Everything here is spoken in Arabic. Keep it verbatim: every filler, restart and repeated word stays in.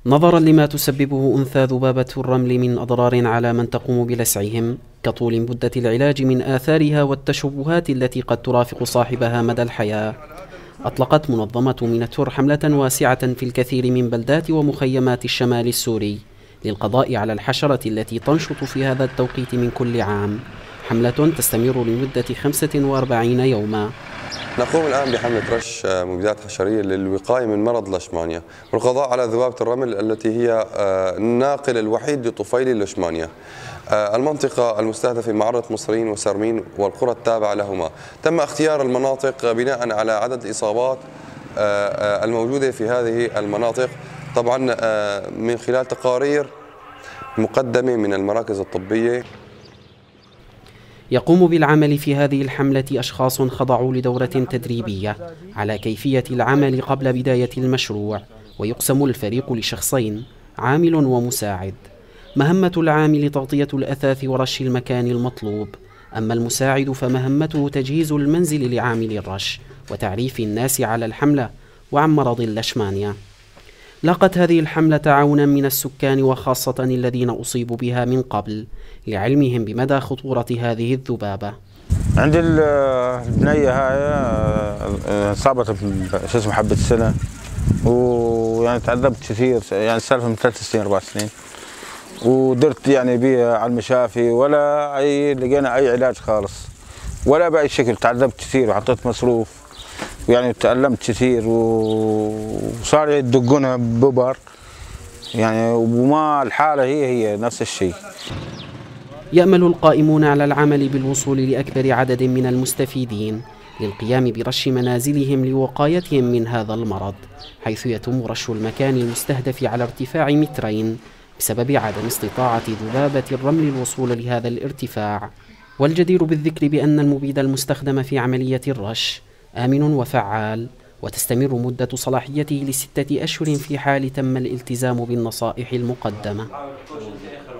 نظرا لما تسببه أنثى ذبابة الرمل من أضرار على من تقوم بلسعهم، كطول مدة العلاج من آثارها والتشوهات التي قد ترافق صاحبها مدى الحياة، أطلقت منظمة ميناتور حملة واسعة في الكثير من بلدات ومخيمات الشمال السوري للقضاء على الحشرة التي تنشط في هذا التوقيت من كل عام، حملة تستمر لمدة خمسة وأربعين يوما. نقوم الآن بحملة رش مبيدات حشرية للوقاية من مرض الليشمانيا والقضاء على ذبابة الرمل التي هي الناقل الوحيد لطفيل الليشمانيا. المنطقة المستهدفة معرة مصرين وسرمين والقرى التابعة لهما. تم اختيار المناطق بناء على عدد الإصابات الموجودة في هذه المناطق، طبعا من خلال تقارير مقدمة من المراكز الطبية. يقوم بالعمل في هذه الحملة أشخاص خضعوا لدورة تدريبية على كيفية العمل قبل بداية المشروع، ويقسم الفريق لشخصين، عامل ومساعد. مهمة العامل تغطية الأثاث ورش المكان المطلوب، أما المساعد فمهمته تجهيز المنزل لعامل الرش وتعريف الناس على الحملة وعن مرض الليشمانيا. لاقت هذه الحملة تعاونا من السكان وخاصة الذين أصيبوا بها من قبل لعلمهم بمدى خطورة هذه الذبابة. عندي البنية هاي اصابت شو اسمه حبة سنة، ويعني تعذبت كثير، يعني سالفة من ثلاث سنين أربع سنين، ودرت يعني بيها على المشافي ولا أي لقينا أي علاج خالص ولا بأي شكل. تعذبت كثير وحطيت مصروف يعني تألمت كثير، وصار يدقونها ببر يعني، وما الحالة هي هي نفس الشيء. يأمل القائمون على العمل بالوصول لأكبر عدد من المستفيدين للقيام برش منازلهم لوقايتهم من هذا المرض، حيث يتم رش المكان المستهدف على ارتفاع مترين بسبب عدم استطاعة ذبابة الرمل الوصول لهذا الارتفاع. والجدير بالذكر بأن المبيد المستخدم في عملية الرش آمن وفعال، وتستمر مدة صلاحيته لستة أشهر في حال تم الالتزام بالنصائح المقدمة.